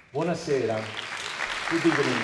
Buonasera. Good evening.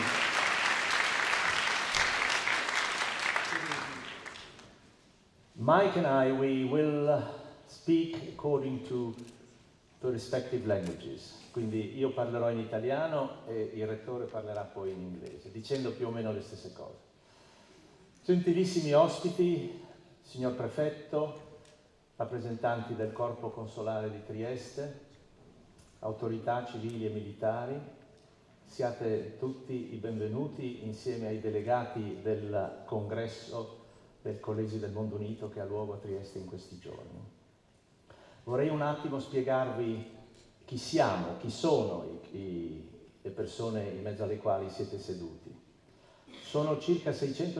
Mike and I, we will speak according to the respective languages. Quindi io parlerò in italiano e il rettore parlerà poi in inglese, dicendo più o meno le stesse cose. Gentilissimi ospiti, signor prefetto, rappresentanti del corpo consolare di Trieste, autorità civili e militari, siate tutti i benvenuti insieme ai delegati del congresso del Collegio del Mondo Unito che ha luogo a Trieste in questi giorni. Vorrei un attimo spiegarvi chi siamo, chi sono le persone in mezzo alle quali siete seduti. Sono circa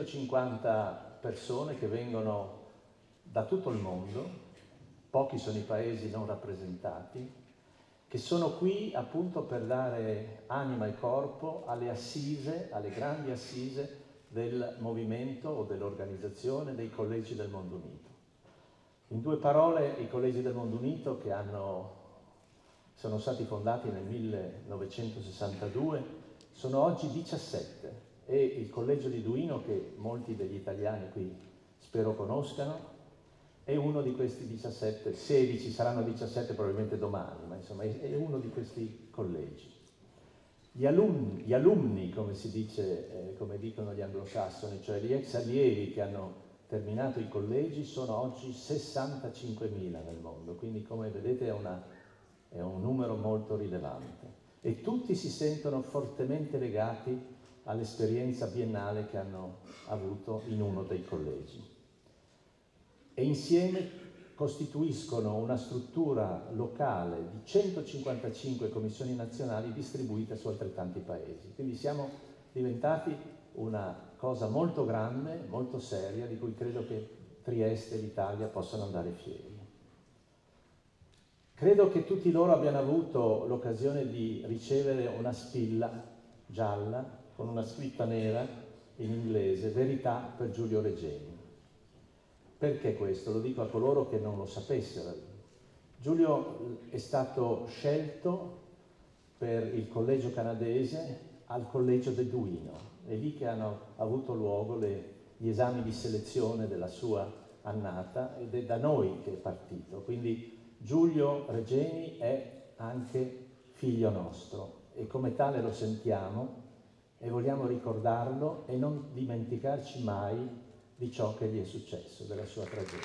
650 persone che vengono da tutto il mondo, pochi sono i paesi non rappresentati, che sono qui appunto per dare anima e corpo alle assise, alle grandi assise del movimento o dell'organizzazione dei Collegi del Mondo Unito. In due parole, i Collegi del Mondo Unito che sono stati fondati nel 1962, sono oggi 17 e il Collegio di Duino, che molti degli italiani qui spero conoscano, è uno di questi 17, 16, saranno 17 probabilmente domani, ma insomma è uno di questi collegi. Gli alunni, come si dice, come dicono gli anglosassoni, cioè gli ex allievi che hanno terminato i collegi, sono oggi 65.000 nel mondo, quindi come vedete è un numero molto rilevante. E tutti si sentono fortemente legati all'esperienza biennale che hanno avuto in uno dei collegi. E insieme costituiscono una struttura locale di 155 commissioni nazionali distribuite su altrettanti paesi. Quindi siamo diventati una cosa molto grande, molto seria, di cui credo che Trieste e l'Italia possano andare fieri. Credo che tutti loro abbiano avuto l'occasione di ricevere una spilla gialla con una scritta nera in inglese, Verità per Giulio Regeni. Perché questo? Lo dico a coloro che non lo sapessero. Giulio è stato scelto per il collegio canadese al collegio del Duino. È lì che hanno avuto luogo gli esami di selezione della sua annata ed è da noi che è partito. Quindi Giulio Regeni è anche figlio nostro e come tale lo sentiamo e vogliamo ricordarlo e non dimenticarci mai di ciò che gli è successo, della sua tragedia.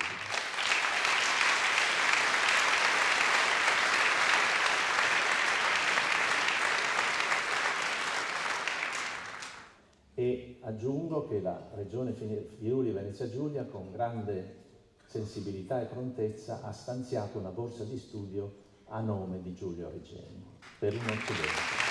E aggiungo che la Regione Friuli Venezia Giulia, con grande sensibilità e prontezza, ha stanziato una borsa di studio a nome di Giulio Regeni, per un occidente.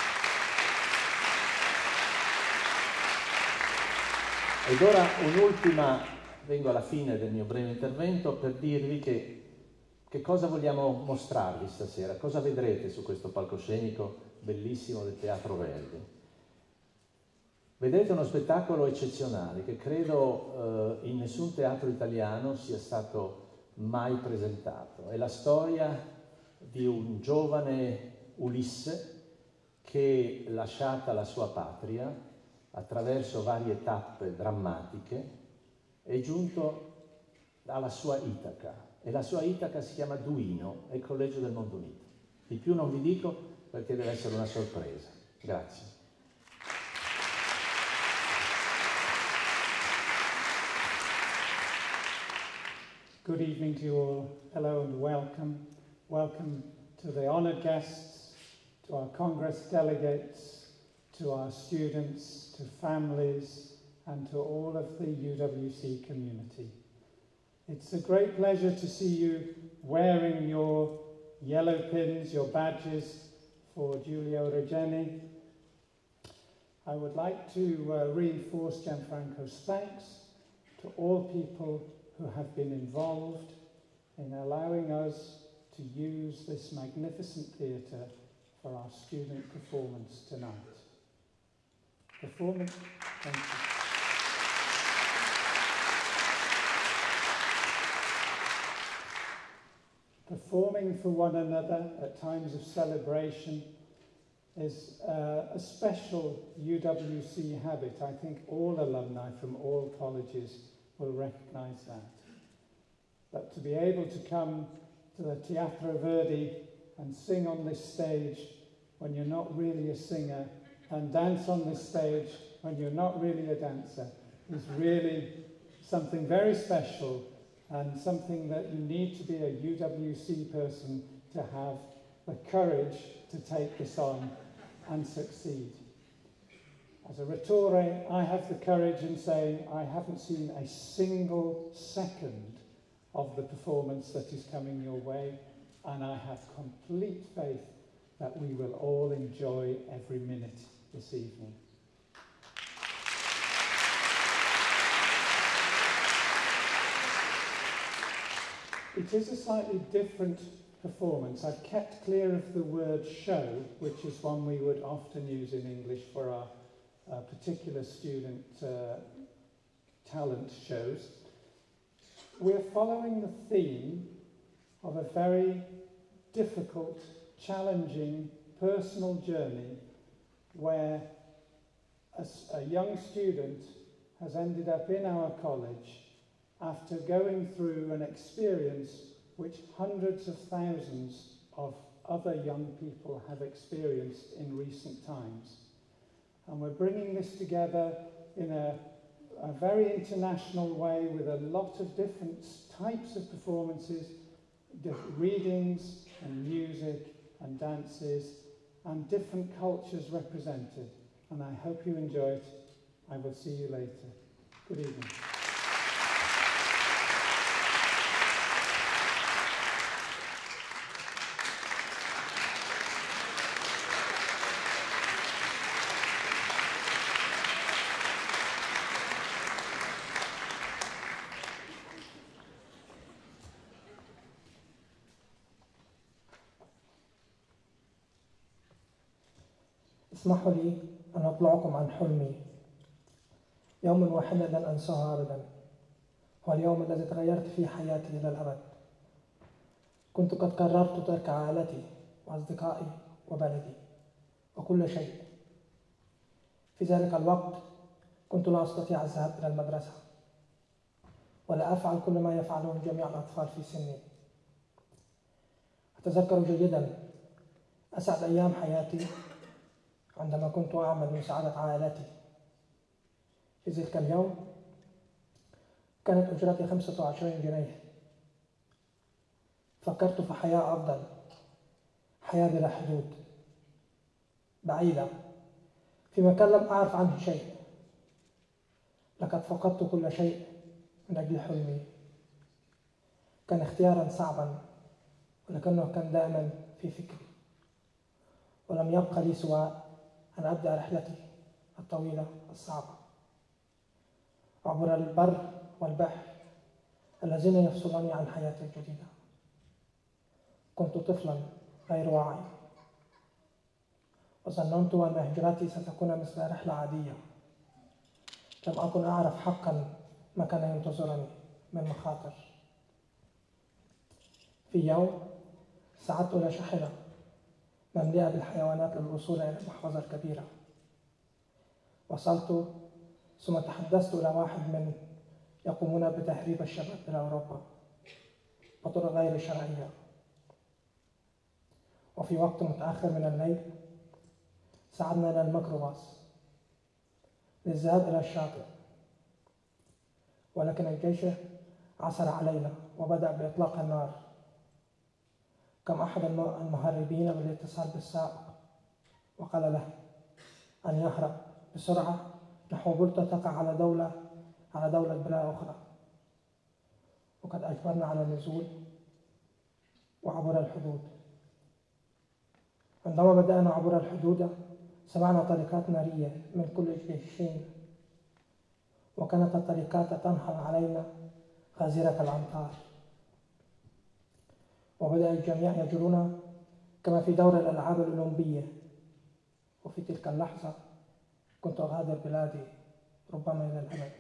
Ed ora un'ultima, vengo alla fine del mio breve intervento per dirvi che cosa vogliamo mostrarvi stasera, cosa vedrete su questo palcoscenico bellissimo del Teatro Verdi. Vedrete uno spettacolo eccezionale che credo in nessun teatro italiano sia stato mai presentato. È la storia di un giovane Ulisse che, lasciata la sua patria, attraverso varie tappe drammatiche, è giunto alla sua Itaca, e la sua Itaca si chiama Duino, è il Collegio del Mondo Unito. Di più non vi dico perché deve essere una sorpresa. Grazie. Good evening to you all. Hello and welcome. Welcome to the honored guests, to our Congress delegates, to our students, to families, and to all of the UWC community. It's a great pleasure to see you wearing your yellow pins, your badges for Giulio Regeni. I would like to reinforce Gianfranco's thanks to all people who have been involved in allowing us to use this magnificent theatre for our student performance tonight. Thank you. Performing for one another at times of celebration is a special UWC habit. I think all alumni from all colleges will recognise that. But to be able to come to the Teatro Verdi and sing on this stage when you're not really a singer, and dance on this stage when you're not really a dancer, is really something very special and something that you need to be a UWC person to have the courage to take this on and succeed. As a Rettore, I have the courage in saying I haven't seen a single second of the performance that is coming your way, and I have complete faith that we will all enjoy every minute this evening. It is a slightly different performance. I've kept clear of the word show, which is one we would often use in English for our particular student talent shows. We're following the theme of a very difficult, challenging, personal journey where a young student has ended up in our college after going through an experience which hundreds of thousands of other young people have experienced in recent times. And we're bringing this together in a very international way with a lot of different types of performances, readings and music and dances, and different cultures represented. And I hope you enjoy it. I will see you later. Good evening. اسمحوا لي أن أطلعكم عن حلمي. يوم واحد لن أنساه أبدا، هو اليوم الذي تغيرت فيه حياتي إلى الأبد. كنت قد قررت ترك عائلتي وأصدقائي وبلدي وكل شيء. في ذلك الوقت كنت لا أستطيع الذهاب إلى المدرسة ولا أفعل كل ما يفعله جميع الأطفال في سني. أتذكر جيدا أسعد أيام حياتي عندما كنت أعمل لمساعدة عائلتي. في ذلك اليوم كانت أجرتي 25 جنيه. فكرت في حياة أفضل، حياة بلا حدود، بعيدة في مكان لم أعرف عنه شيء. لقد فقدت كل شيء من أجل حلمي. كان اختيارا صعبا، ولكنه كان دائما في فكري، ولم يبقى لي سوى أن أبدأ رحلتي الطويلة الصعبة عبر البر والبحر الذين يفصلوني عن حياتي الجديدة. كنت طفلا غير واعي، وظننت أن هجرتي ستكون مثل رحلة عادية. لم أكن أعرف حقا ما كان ينتظرني من مخاطر. في يوم سعدت إلى شاحنة ممليئة بالحيوانات للوصول إلى المحفظة الكبيرة. وصلت ثم تحدثت إلى واحد من يقومون بتهريب الشباب إلى أوروبا بطرق غير شرعية. وفي وقت متأخر من الليل صعدنا إلى الميكروباص للذهاب إلى الشاطئ، ولكن الجيش عثر علينا وبدأ بإطلاق النار. قام أحد المهربين بالاتصال بالسائق وقال له أن يهرب بسرعة نحو بلطة تقع على دولة بلاد أخرى. وقد أجبرنا على النزول وعبر الحدود. عندما بدأنا عبر الحدود سمعنا طلقات نارية من كل الجيشين، وكانت الطلقات تنهال علينا غزيرة الأمطار. وبدأ الجميع يجرون كما في دور الألعاب الأولمبية. وفي تلك اللحظة كنت أغادر بلادي ربما إلى الأبد.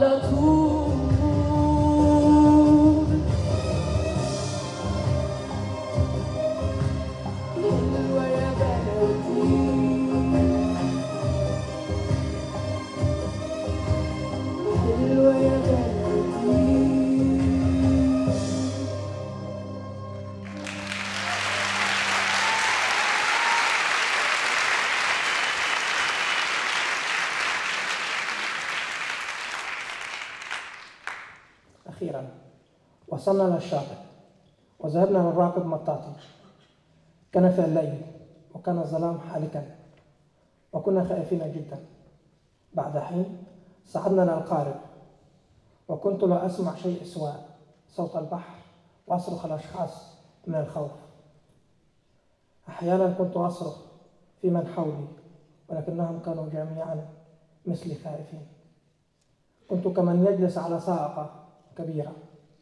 أخيرا وصلنا للشاطئ وذهبنا للراكب مطاطي. كان في الليل وكان الظلام حالكا وكنا خائفين جدا. بعد حين صعدنا للقارب وكنت لا أسمع شيء سوى صوت البحر وأصرخ الأشخاص من الخوف. أحيانا كنت أصرخ في من حولي ولكنهم كانوا جميعا مثلي خائفين. كنت كمن يجلس على صاعقة كبيرة.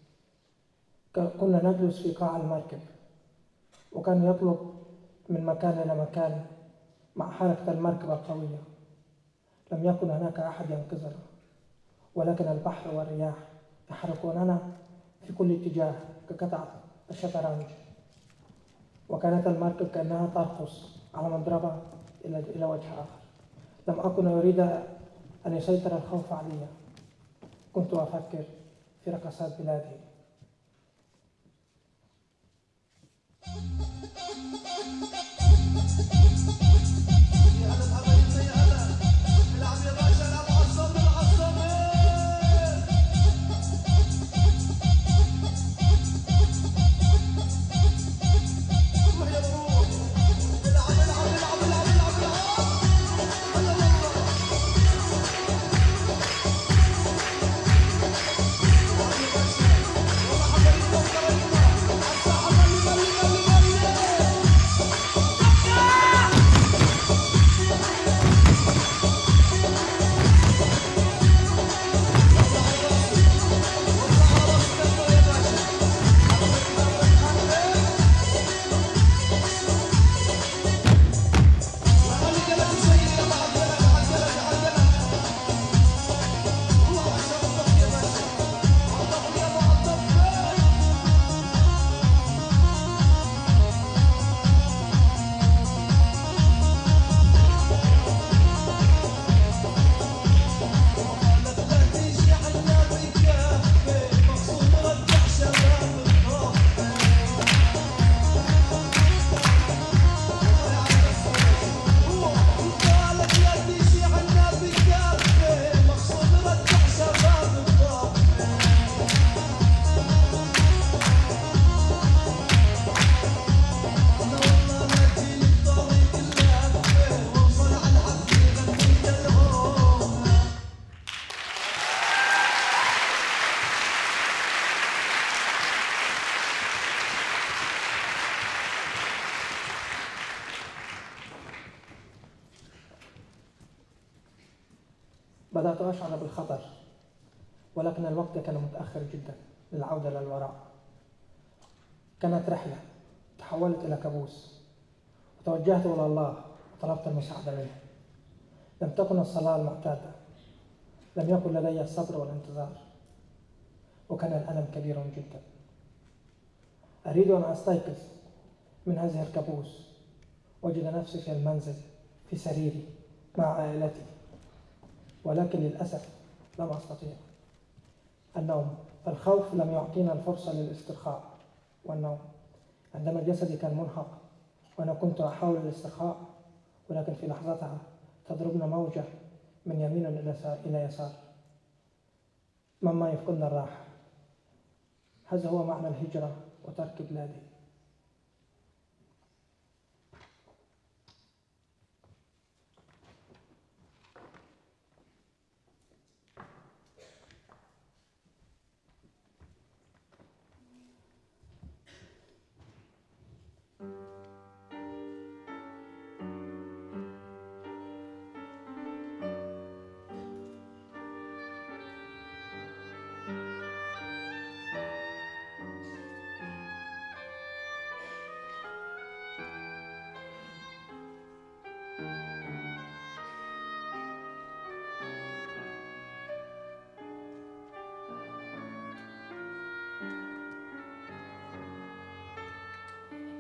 كنا نجلس في قاع المركب وكان يطلب من مكان إلى مكان مع حركة المركبة القوية. لم يكن هناك أحد ينقذنا ولكن البحر والرياح يحركوننا في كل اتجاه كقطعة الشطرنج. وكانت المركب كأنها ترقص على مضربة إلى وجه آخر. لم أكن أريد أن يسيطر الخوف علي. كنت أفكر في رقصات بلادي. بدأت أشعر بالخطر ولكن الوقت كان متأخر جدا للعودة للوراء. كانت رحلة تحولت إلى كابوس وتوجهت إلى الله وطلبت المساعدة منه. لم تكن الصلاة المعتادة. لم يكن لدي الصبر والانتظار وكان الألم كبير جدا. أريد أن أستيقظ من هذه الكابوس وأجد نفسي في المنزل في سريري مع عائلتي ولكن للأسف لم أستطيع النوم. الخوف لم يعطينا الفرصة للاسترخاء والنوم. عندما جسدي كان منهك وأنا كنت أحاول الاسترخاء ولكن في لحظتها تضربنا موجة من يمين إلى يسار مما يفقدنا الراحة. هذا هو معنى الهجرة وترك بلادي.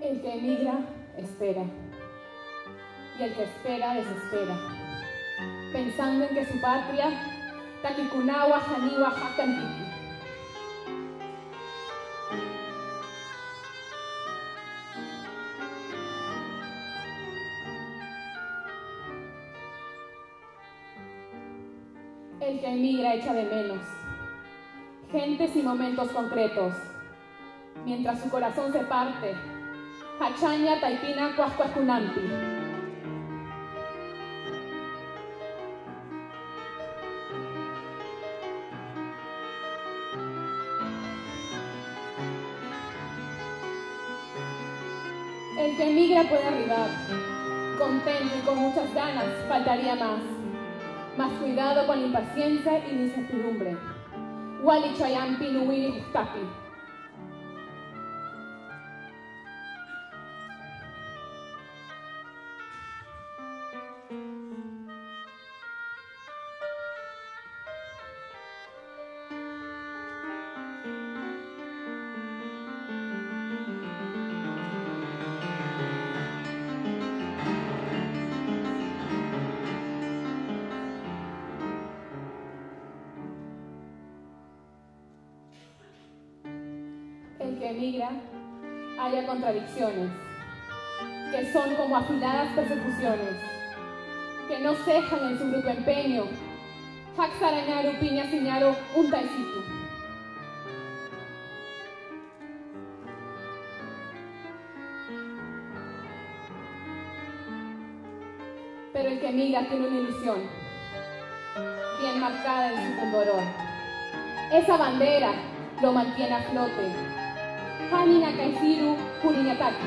El que emigra, espera. Y el que espera, desespera. Pensando en que su patria, Taquikunawa, Janiwa, Jacantiki. El que emigra echa de menos gentes y momentos concretos, mientras su corazón se parte. Hachaña, Taipina, Cuascuascunampi. El que emigra puede arribar, contento y con muchas ganas, faltaría más. Más cuidado con la impaciencia y la incertidumbre. Wali Chayampi, Nuwiri, Justapi. El que emigra haya contradicciones, que son como afiladas persecuciones, que no cejan en su bruto empeño. Haxarañaru, piña, siñaru, un taicitu. Pero el que emigra tiene una ilusión, bien marcada en su pundoror. Esa bandera lo mantiene a flote. Hanina Kaisiru Puriñataki.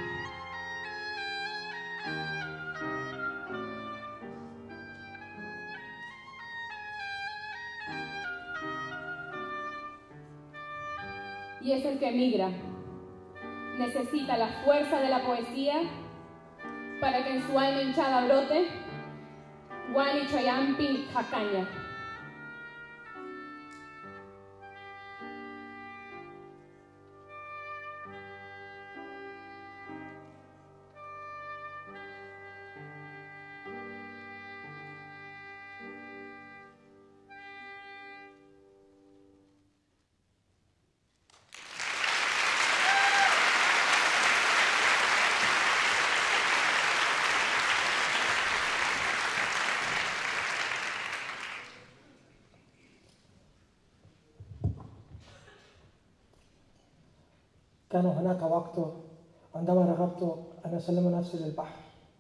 Y es el que emigra. Necesita la fuerza de la poesía para que en su alma hinchada brote Wani Chayampi Jacaña. كان هناك وقت عندما رغبت أن أسلم نفسي للبحر.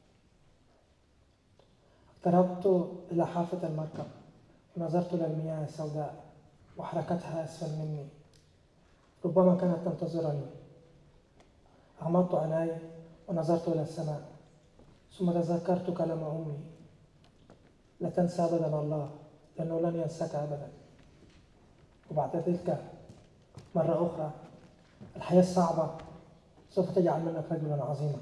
اقتربت إلى حافة المركب ونظرت إلى المياه السوداء وحركتها أسفل مني، ربما كانت تنتظرني. أغمضت عيناي ونظرت إلى السماء، ثم تذكرت كلام أمي: لا تنسى أبدا الله، لأنه لن ينساك أبدا. وبعد تلك مرة أخرى: الحياة الصعبة سوف تجعل منك رجلا عظيما.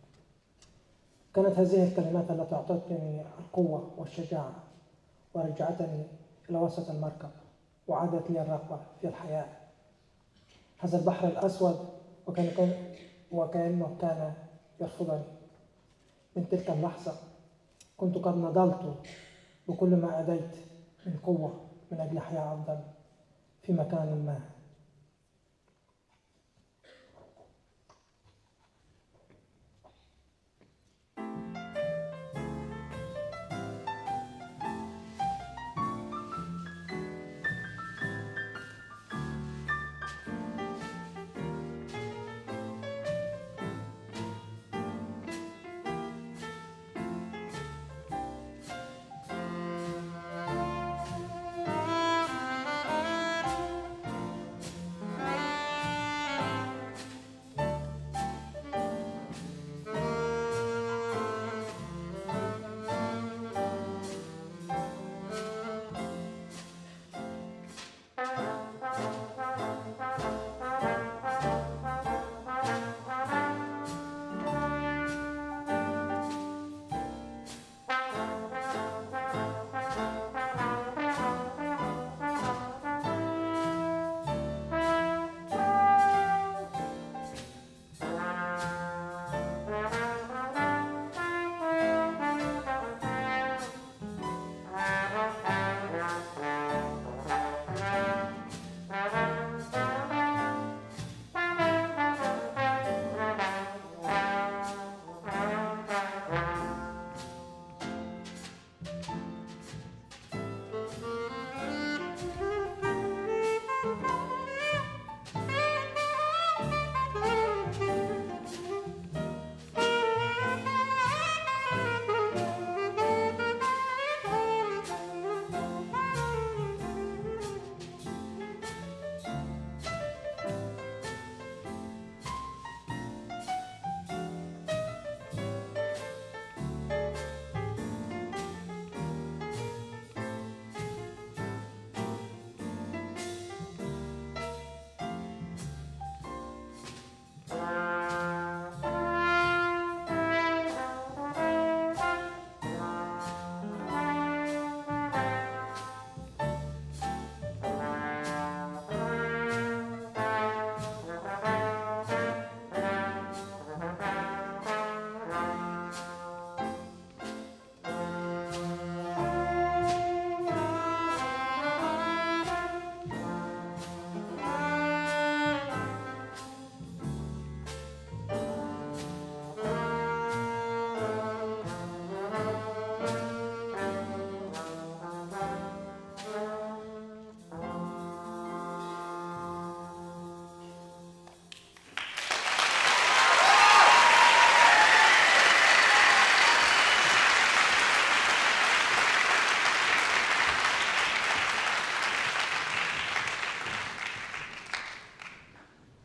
كانت هذه الكلمات التي أعطتني القوة والشجاعة ورجعتني إلى وسط المركب وعادت لي الرغبة في الحياة. هذا البحر الأسود وكأنه كان يرفضني. من تلك اللحظة كنت قد نضلت بكل ما أديت من قوة من أجل حياة أفضل في مكان ما.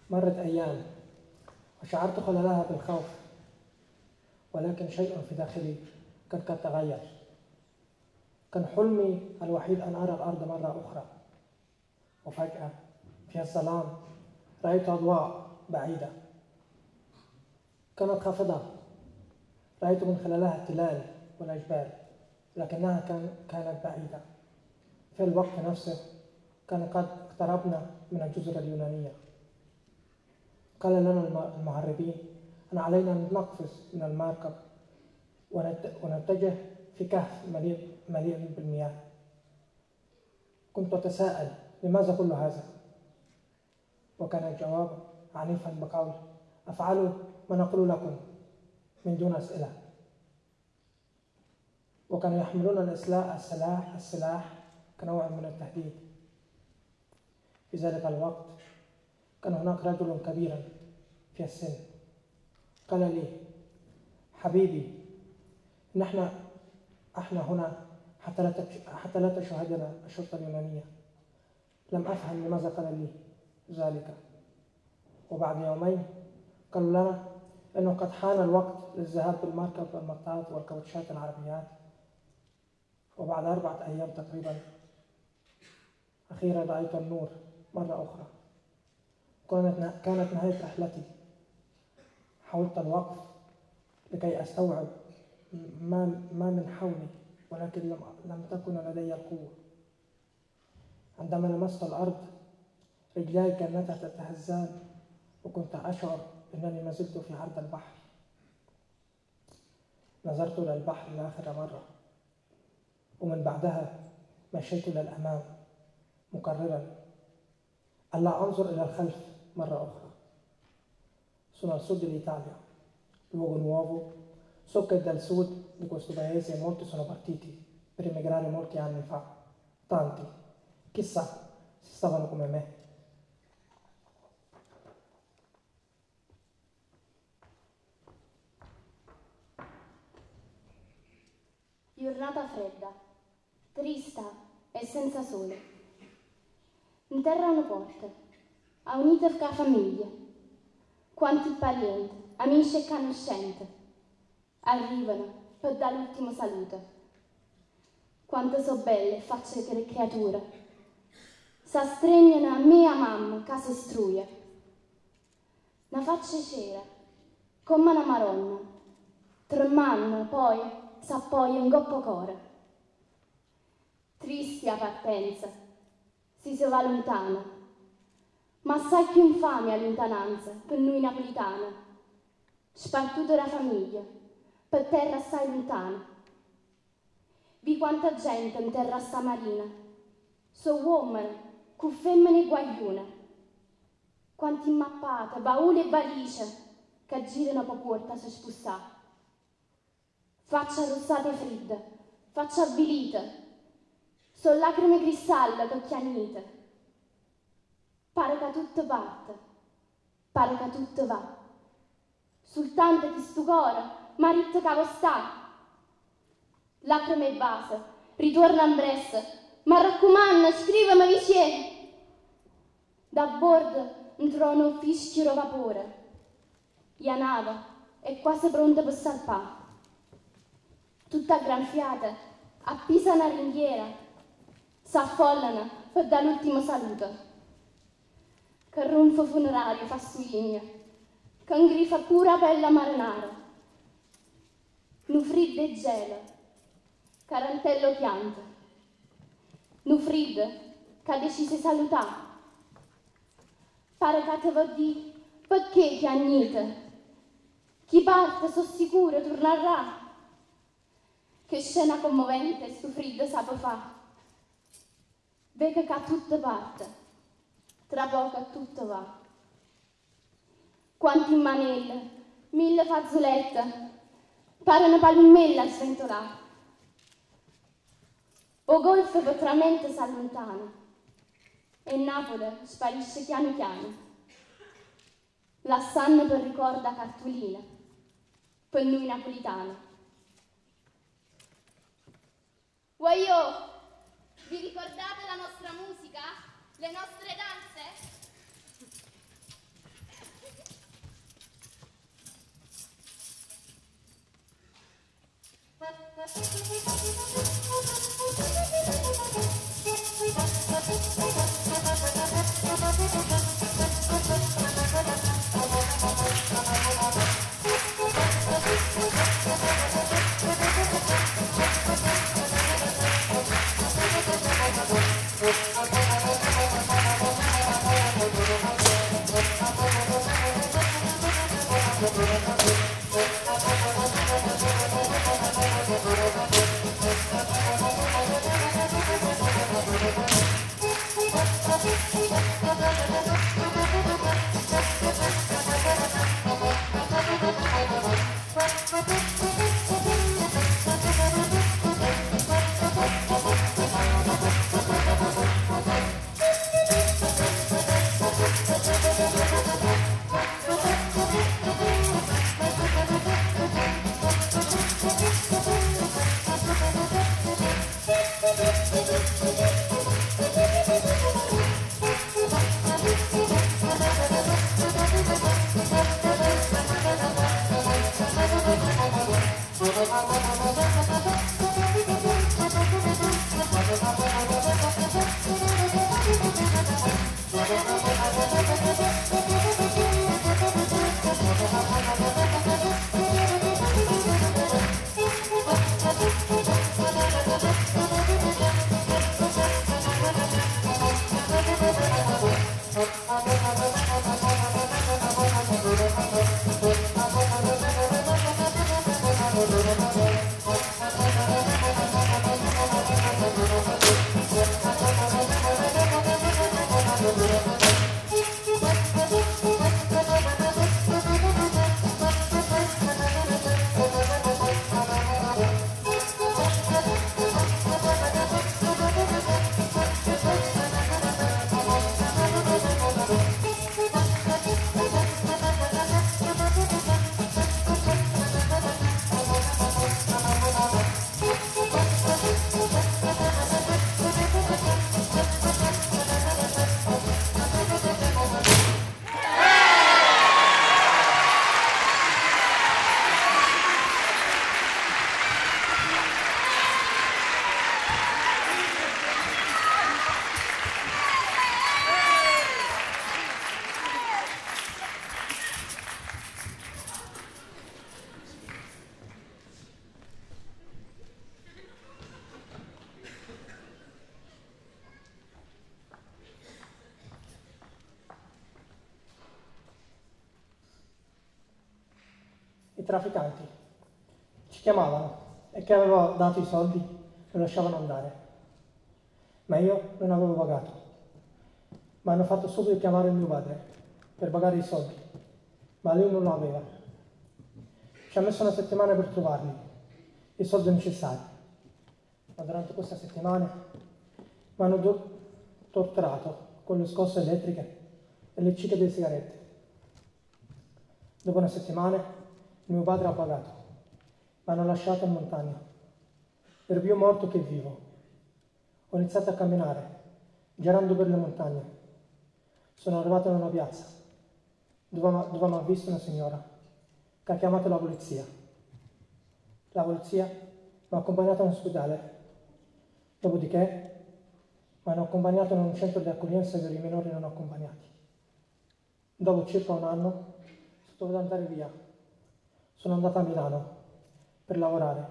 مرت أيام وشعرت خلالها بالخوف، ولكن شيء في داخلي قد تغير. كان حلمي الوحيد أن أرى الأرض مرة أخرى، وفجأة في الظلام رأيت أضواء بعيدة كانت خافضة. رأيت من خلالها التلال والأجبال، لكنها كانت بعيدة. في الوقت نفسه كان قد اقتربنا من الجزر اليونانية. قال لنا المهربين أن علينا أن نقفز من المركب ونتجه في كهف مليء بالمياه. كنت أتساءل لماذا كل هذا؟ وكان الجواب عنيفا بقول: أفعلوا ما نقول لكم من دون أسئلة. وكانوا يحملون السلاح كنوع من التهديد. في ذلك الوقت كان هناك رجل كبيرا في السن قال لي: حبيبي، نحن هنا حتى لا تشاهدنا الشرطة اليونانية. لم أفهم لماذا قال لي ذلك. وبعد يومين قالوا لنا أنه قد حان الوقت للذهاب بالمركب والمطاط والكاوتشات العربيات. وبعد 4 أيام تقريبا أخيرا رأيت النور مرة أخرى. كانت نهاية رحلتي. حاولت الوقف لكي أستوعب ما من حولي، ولكن لم تكن لدي القوة. عندما لمست الأرض رجلاي كانتا تتهزان، وكنت أشعر أنني ما زلت في عرض البحر. نظرت إلى البحر لآخر مرة، ومن بعدها مشيت إلى الأمام مقررا ألا أنظر إلى الخلف مرة أخرى. Sono al sud dell'Italia, luogo nuovo, so che dal sud di questo paese molti sono partiti per emigrare molti anni fa. Tanti, chissà se stavano come me. Giornata fredda, trista e senza sole. In terra una porta, a unita con la famiglia. Quanti parenti, amici e conoscenti arrivano per dare l'ultimo saluto. Quante so belle facce che le creature s'astregnano a me e a mamma che si struia. Una faccia c'era, come una maronna, tremando poi s'appoglia in goppo cuore. Tristi a partenza, si va lontana, ma assai più infame a lontananza per noi napolitana, spartuto da famiglia, per terra assai lontana. Vi quanta gente in terra sta marina, so uomini, con femmine e guaglione, quanti mappate, bauli e valigie che girano per porta se spussà. Faccia rossate e fredde, faccia avvilite, so lacrime cristallo che chiagnite. Pare che tutto parte, pare che tutto va. Soltanto di sto cuore, marito che sta. Lacrime e base, ritorna in Bresse, ma raccomando, scrivimi vicino. Da bordo entrò un fischio vapore. La nave è quasi pronta per salpare. Tutta granfiata, appisa una ringhiera, s'affollano per dare l'ultimo saluto. Che ronfo funerario fa su legna, che ingrifa pura pelle marinara. Nu friddo e gelo, carantello pianta. Nu friddo che decise salutare. Pare che te vuol dire perché chiagnite. Chi parte, so sicuro, tornerà. Che scena commovente sto friddo sa fa. Vede che tutto parte, tra poco tutto va. Quanti manelle, 1000 fazzolette, pare una palmella a sventolare. O golfo potramente s'allontana e Napoli sparisce piano piano, lasciando per ricorda cartolina, per noi napolitani. Voglio, vi ricordate la nostra musica? Le nostre danze? I trafficanti ci chiamavano e che avevo dato i soldi lo lasciavano andare, ma io non avevo pagato. Mi hanno fatto subito chiamare il mio padre per pagare i soldi, ma lui non lo aveva. Ci ha messo una settimana per trovarli, i soldi necessari, ma durante questa settimana mi hanno torturato con le scosse elettriche e le cicche delle sigarette. Dopo una settimana mio padre ha pagato, mi hanno lasciato in montagna. Ero più morto che vivo. Ho iniziato a camminare, girando per le montagne. Sono arrivato in una piazza, dove mi ha visto una signora, che ha chiamato la polizia. La polizia mi ha accompagnato in ospedale. Dopodiché mi hanno accompagnato in un centro di accoglienza per i minori non accompagnati. Dopo circa un anno sono dovuto andare via. Sono andato a Milano per lavorare.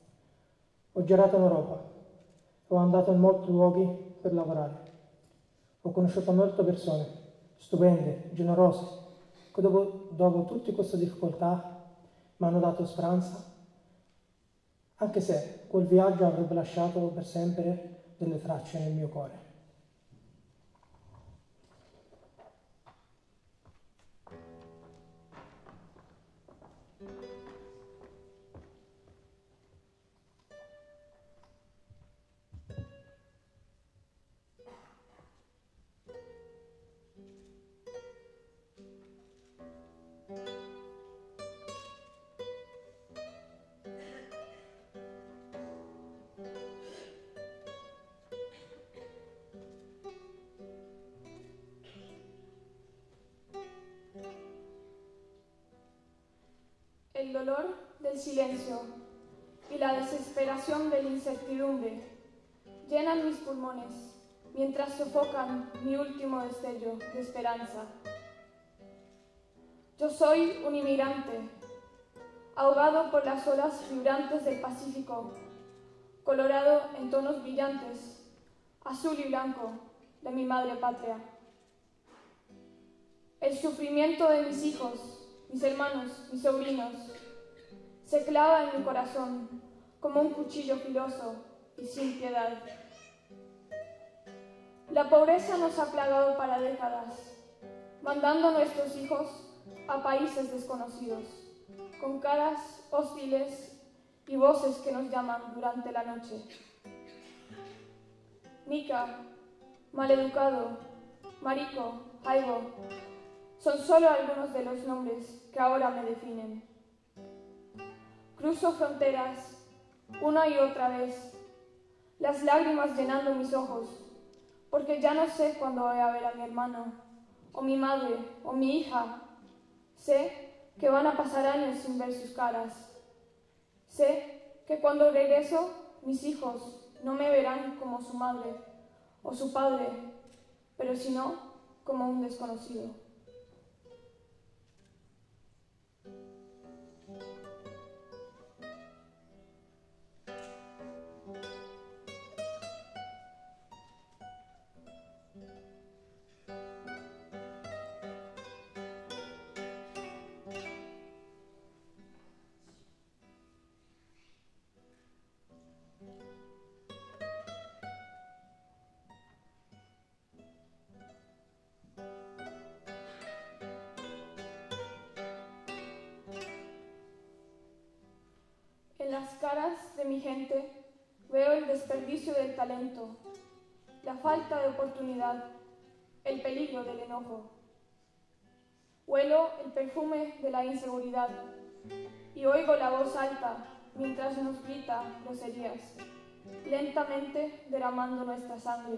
Ho girato in Europa. Ho andato in molti luoghi per lavorare. Ho conosciuto molte persone, stupende, generose, che dopo tutte queste difficoltà mi hanno dato speranza, anche se quel viaggio avrebbe lasciato per sempre delle tracce nel mio cuore. El dolor del silencio y la desesperación de la incertidumbre llenan mis pulmones mientras sofocan mi último destello de esperanza. Yo soy un inmigrante, ahogado por las olas vibrantes del Pacífico, colorado en tonos brillantes, azul y blanco, de mi madre patria. El sufrimiento de mis hijos, mis hermanos, mis sobrinos, se clava en mi corazón como un cuchillo filoso y sin piedad. La pobreza nos ha plagado para décadas, mandando a nuestros hijos a países desconocidos, con caras hostiles y voces que nos llaman durante la noche. Nica, maleducado, marico, jaibo, son solo algunos de los nombres que ahora me definen. Cruzo fronteras una y otra vez, las lágrimas llenando mis ojos, porque ya no sé cuándo voy a ver a mi hermano, o mi madre, o mi hija. Sé que van a pasar años sin ver sus caras. Sé que cuando regreso, mis hijos no me verán como su madre o su padre, pero sino como un desconocido. En las caras de mi gente veo el desperdicio del talento, la falta de oportunidad, el peligro del enojo. Huelo el perfume de la inseguridad y oigo la voz alta mientras nos grita groserías, lentamente derramando nuestra sangre.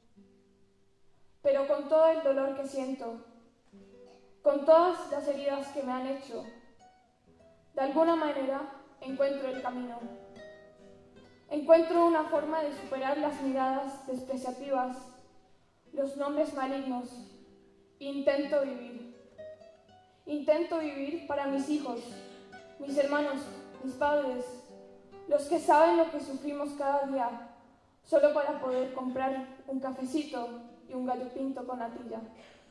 Pero con todo el dolor que siento, con todas las heridas que me han hecho, de alguna manera encuentro el camino. Encuentro una forma de superar las miradas despreciativas, los nombres malignos. Intento vivir. Intento vivir para mis hijos, mis hermanos, mis padres, los que saben lo que sufrimos cada día, solo para poder comprar un cafecito y un gallo pinto con natilla.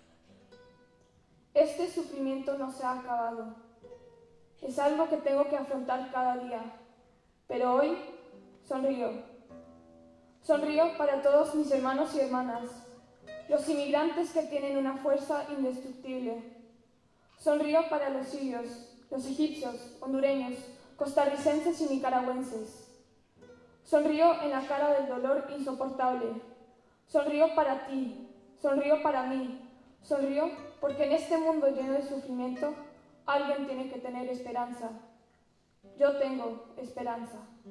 Este sufrimiento no se ha acabado. Es algo que tengo que afrontar cada día, pero hoy sonrío. Sonrío para todos mis hermanos y hermanas, los inmigrantes que tienen una fuerza indestructible. Sonrío para los sirios, los egipcios, hondureños, costarricenses y nicaragüenses. Sonrío en la cara del dolor insoportable. Sonrío para ti, sonrío para mí, sonrío porque en este mundo lleno de sufrimiento alguien tiene que tener esperanza. Yo tengo esperanza.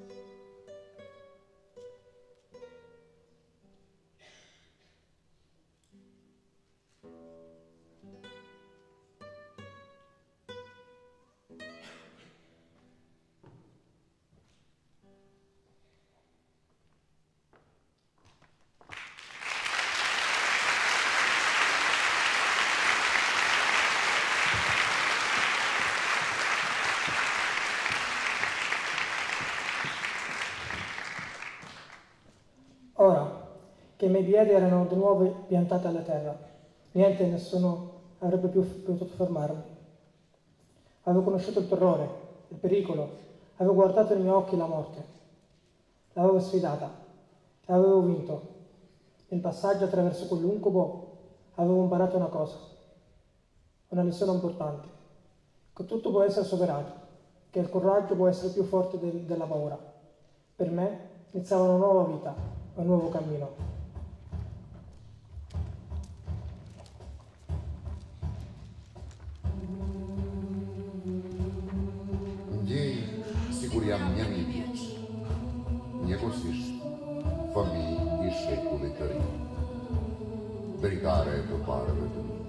Ora che i miei piedi erano di nuovo piantati alla terra, niente e nessuno avrebbe più potuto fermarmi. Avevo conosciuto il terrore, il pericolo, avevo guardato nei miei occhi la morte. L'avevo sfidata e avevo vinto. Nel passaggio attraverso quell'incubo avevo imparato una cosa, una lezione importante, che tutto può essere superato, che il coraggio può essere più forte della paura. Per me iniziava una nuova vita, un nuovo cammino. Njej sikur jam një vjeç, njëkohësisht fëmijë i shekullit të ri, dritare të parëve të mi,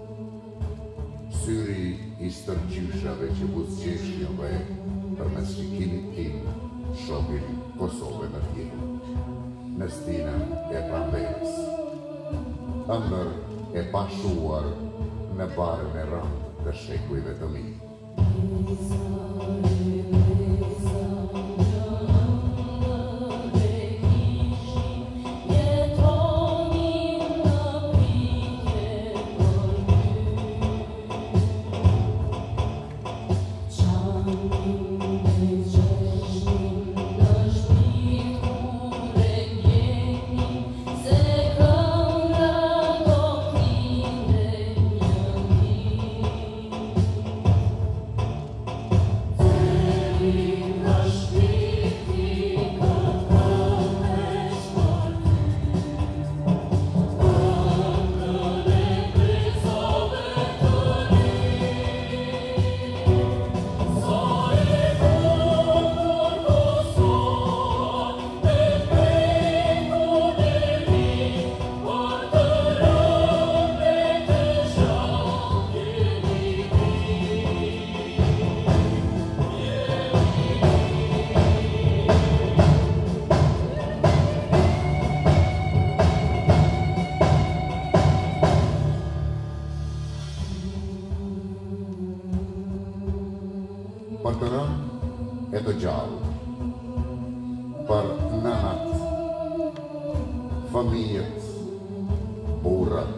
syri i stërgjyshave që buzëqeshin dhe përmes shikimit tim shokëri Kosovë në tjetër, në stinën e pranverës, ëndër e pashuar në barën e rëndë të shekujve të mi. Për të rënë e të gjallë, për nënat, familjet, burrat,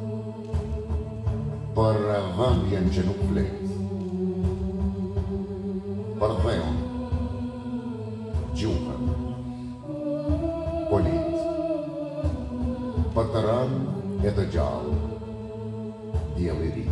për vëndjen që nuk flet, për dheun, gjuhën, polit, për të rënë e të gjallë, diell i ri.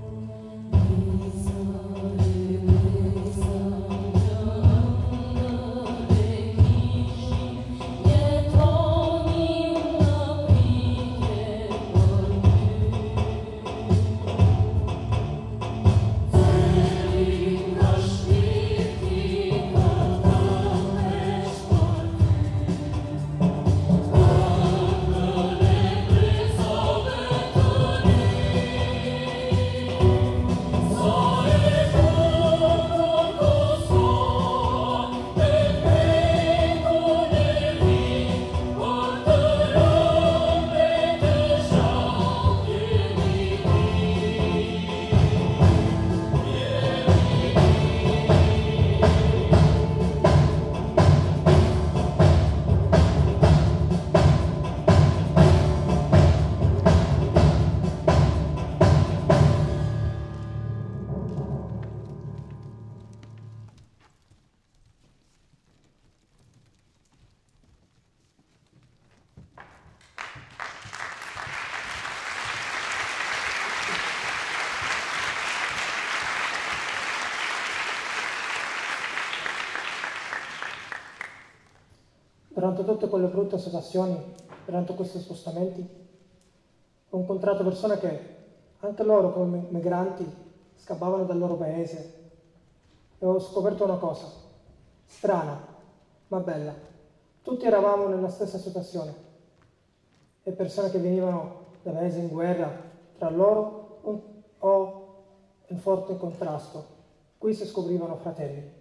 Durante tutte quelle brutte situazioni, durante questi spostamenti, ho incontrato persone che anche loro come migranti scappavano dal loro paese e ho scoperto una cosa strana ma bella. Tutti eravamo nella stessa situazione e persone che venivano da paesi in guerra tra loro o in forte contrasto. Qui si scoprivano fratelli.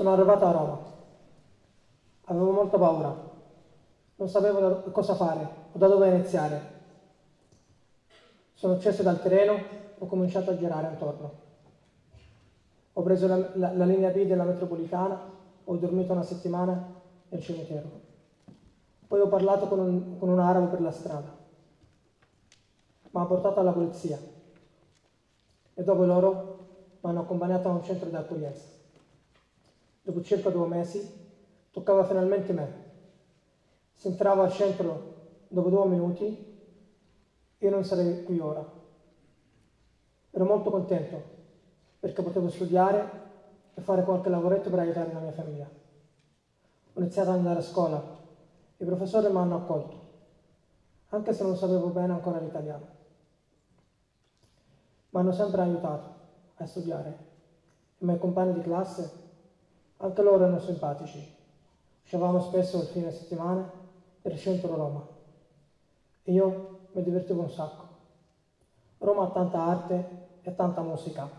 Sono arrivato a Roma. Avevo molta paura. Non sapevo cosa fare o da dove iniziare. Sono sceso dal treno e ho cominciato a girare intorno. Ho preso la linea B della metropolitana, ho dormito una settimana nel cimitero. Poi ho parlato con un arabo per la strada. Mi ha portato alla polizia e dopo loro mi hanno accompagnato a un centro di accoglienza. Dopo circa 2 mesi toccava finalmente me. Se entravo al centro dopo 2 minuti, io non sarei qui ora. Ero molto contento perché potevo studiare e fare qualche lavoretto per aiutare la mia famiglia. Ho iniziato ad andare a scuola, i professori mi hanno accolto, anche se non sapevo bene ancora l'italiano. Mi hanno sempre aiutato a studiare. I miei compagni di classe, anche loro erano simpatici. Uscivamo spesso il fine settimana per il centro Roma e io mi divertivo un sacco. Roma ha tanta arte e tanta musica.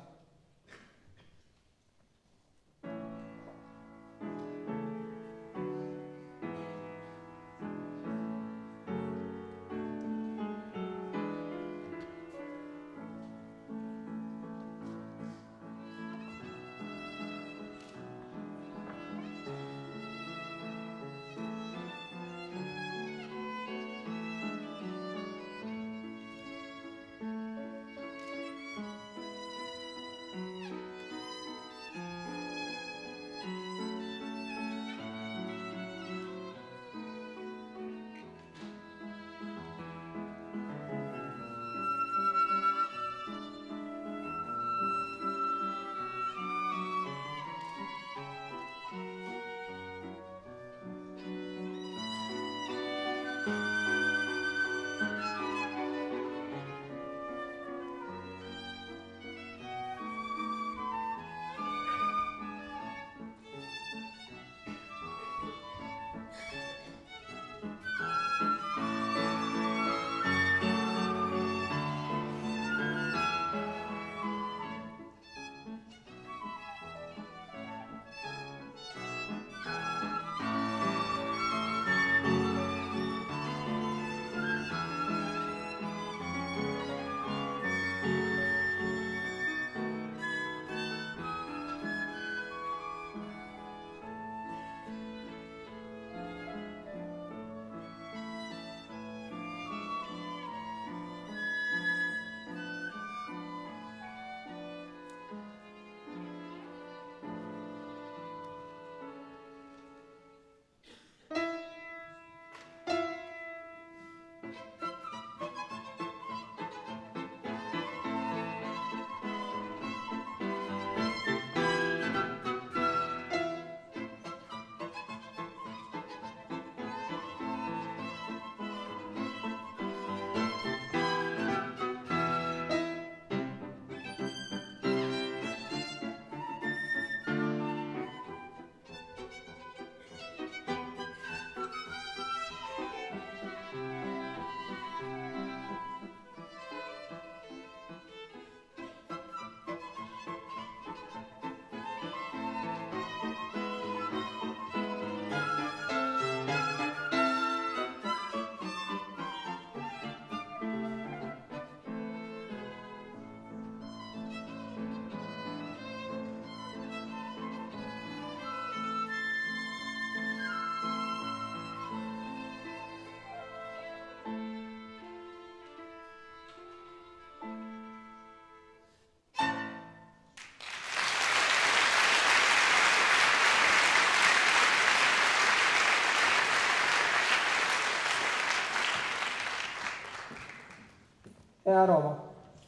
E a Roma.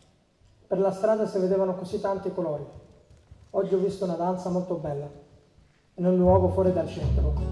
Per la strada si vedevano così tanti colori. Oggi ho visto una danza molto bella, in un luogo fuori dal centro.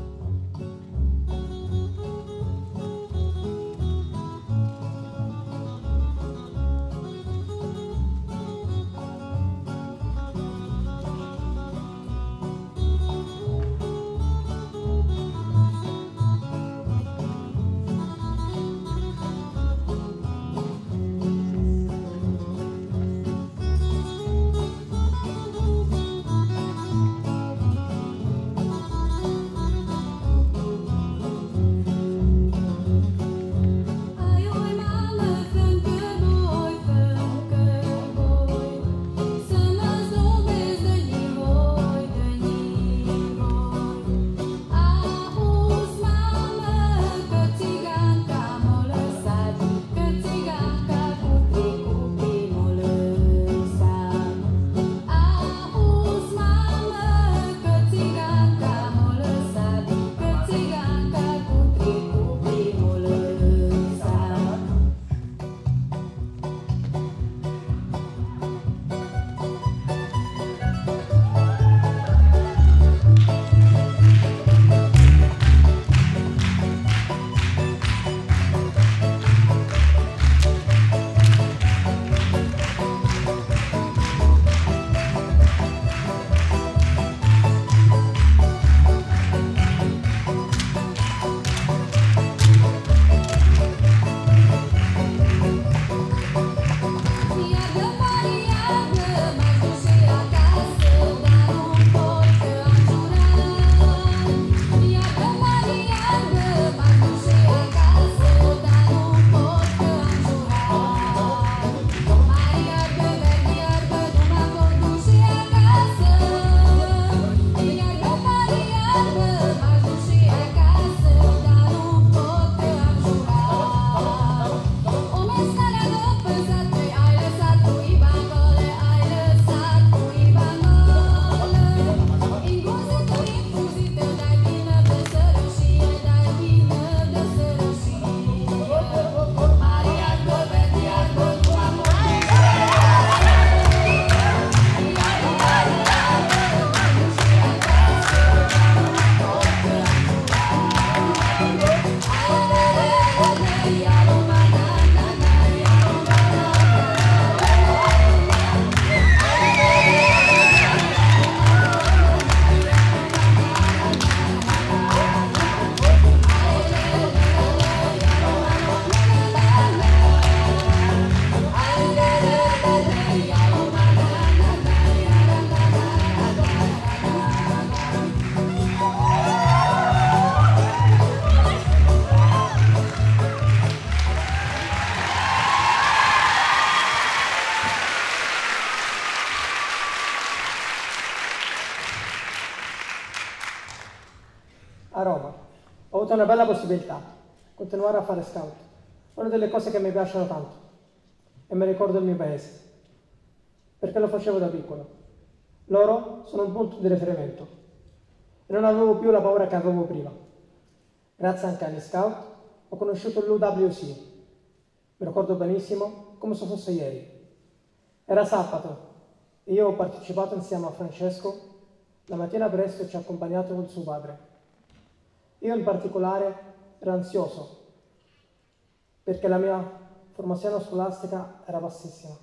una bella possibilità, continuare a fare scout, una delle cose che mi piacciono tanto, e mi ricordo il mio paese, perché lo facevo da piccolo. Loro sono un punto di riferimento e non avevo più la paura che avevo prima. Grazie anche agli scout ho conosciuto l'UWC, mi ricordo benissimo come se fosse ieri. Era sabato e io ho partecipato insieme a Francesco. La mattina presto ci ha accompagnato con suo padre. Io in particolare ero ansioso perché la mia formazione scolastica era bassissima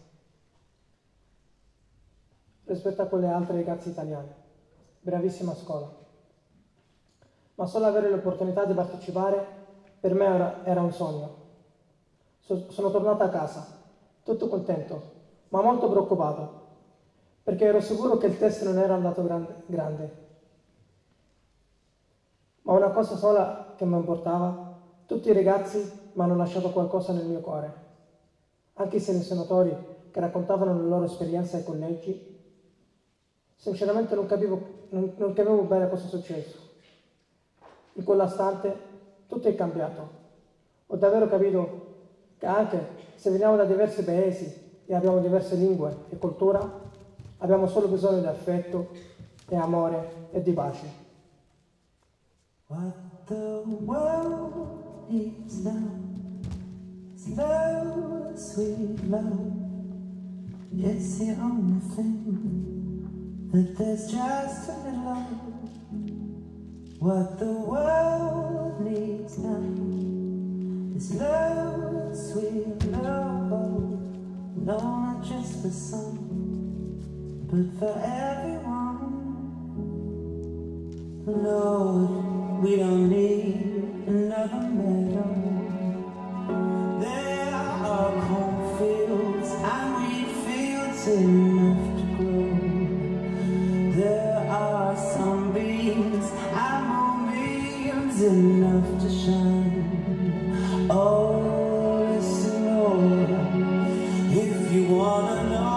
rispetto a quelle altre ragazze italiane. Bravissima scuola. Ma solo avere l'opportunità di partecipare per me era un sogno. Sono tornato a casa, tutto contento, ma molto preoccupato, perché ero sicuro che il test non era andato grande. Ma una cosa sola che mi importava, tutti i ragazzi mi hanno lasciato qualcosa nel mio cuore. Anche i selezionatori che raccontavano le loro esperienze ai collegi, sinceramente non capivo bene cosa è successo. In quell'istante tutto è cambiato. Ho davvero capito che anche se veniamo da diversi paesi e abbiamo diverse lingue e cultura, abbiamo solo bisogno di affetto e amore e di pace. What the world needs now is love, sweet love. It's the only thing that there's just a little of. What the world needs now is love, sweet love. No, not just for some, but for everyone. Lord, we don't need another meadow. There are cornfields and wheat fields enough to grow. There are sunbeams and moonbeams enough to shine. Oh, listen, Lord, if you wanna know.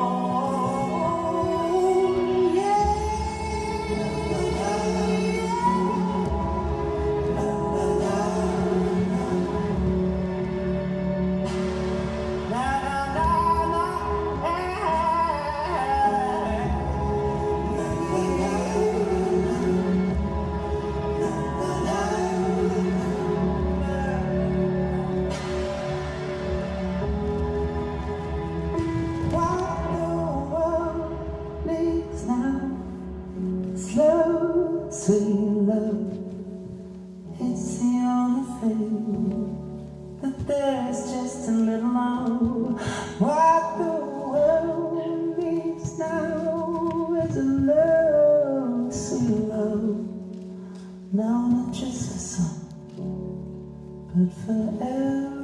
Sweet love, it's the only thing that there's just a little of. What the world needs now is a love, sweet love. No, not just for some, but for everyone.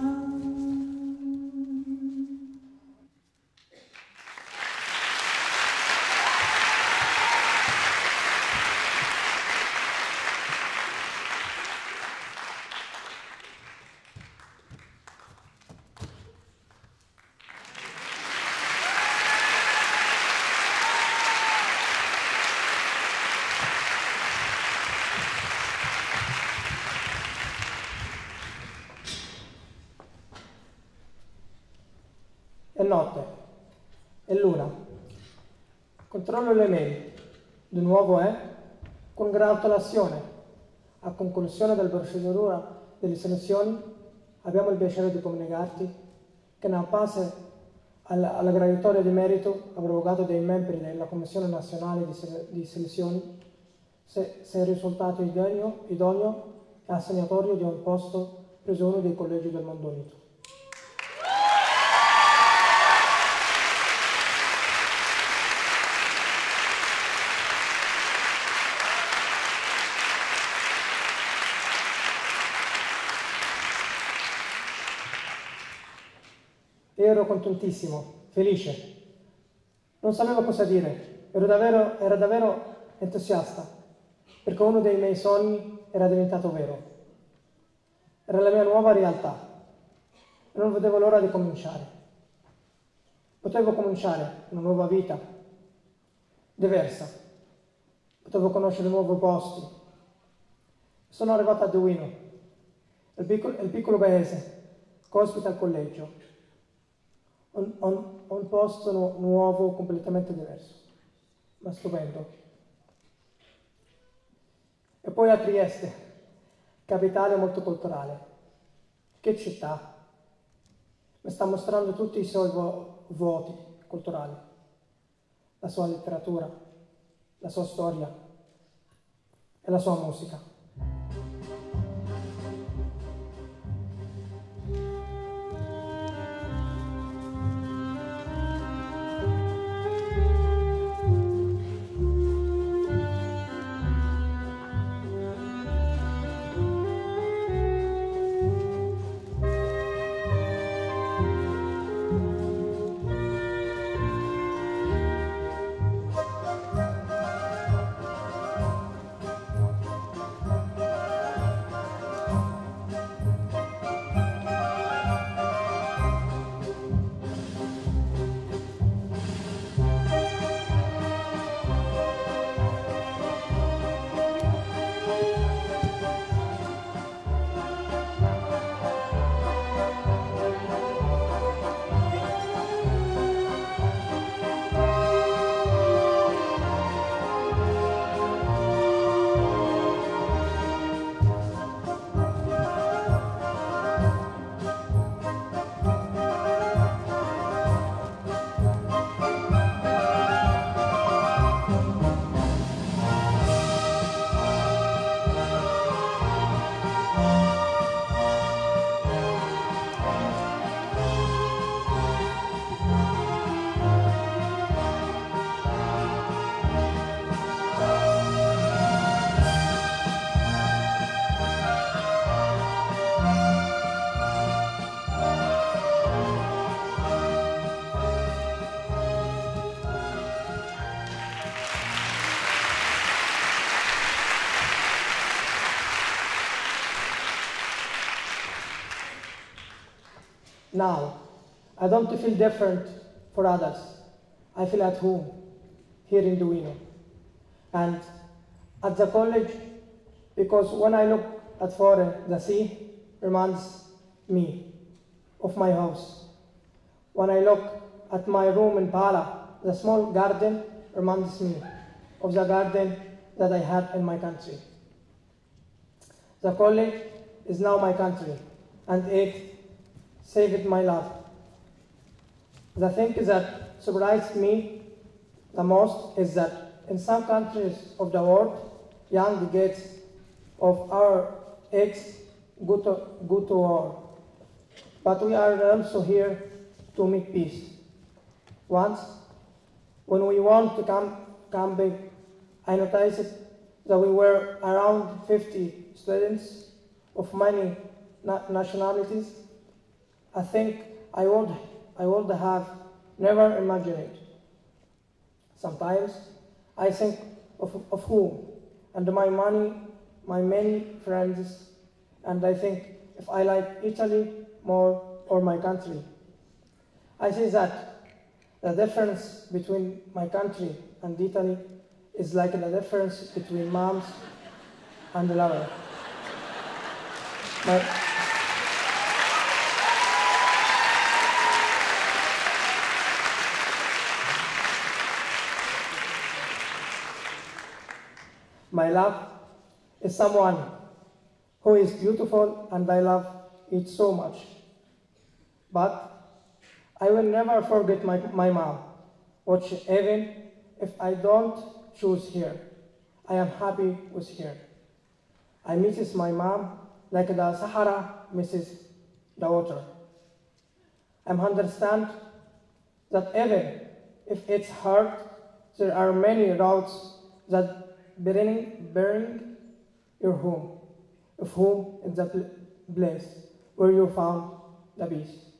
È notte, è luna. Controllo le mail. Di nuovo con gratulazione. A conclusione della procedura delle selezioni abbiamo il piacere di comunicarti che nella fase alla graduatoria di merito abrogato dei membri della Commissione Nazionale di Selezioni sei risultato idoneo e assegnatorio di un posto preso uno dei collegi del mondo unito. Ero contentissimo, felice. Non sapevo cosa dire, ero davvero entusiasta, perché uno dei miei sogni era diventato vero. Era la mia nuova realtà e non vedevo l'ora di cominciare. Potevo cominciare una nuova vita, diversa. Potevo conoscere nuovi posti, Sono arrivato a Duino, il piccolo paese che ospita il collegio, un posto nuovo, completamente diverso, ma stupendo. E poi a Trieste, capitale molto culturale. Che città! Mi sta mostrando tutti i suoi vuoti culturali, la sua letteratura, la sua storia e la sua musica. Now, I don't feel different for others. I feel at home here in Duino. And at the college, because when I look at Fore, the sea reminds me of my house. When I look at my room in Pala, the small garden reminds me of the garden that I had in my country. The college is now my country, and it saved my life. The thing that surprised me the most is that in some countries of the world, young kids of our age go to war. But we are also here to make peace. Once, when we went to camping, I noticed that we were around 50 students of many nationalities. I think I would have never imagined it. Sometimes I think of whom and my many friends, and I think if I like Italy more or my country. I see that the difference between my country and Italy is like the difference between moms and the lover. My love is someone who is beautiful, and I love it so much. But I will never forget my mom, which even if I don't choose here, I am happy with her. I miss my mom like the Sahara misses the water. I understand that even if it's hard, there are many routes that bring your home, of home is the place where you found the peace.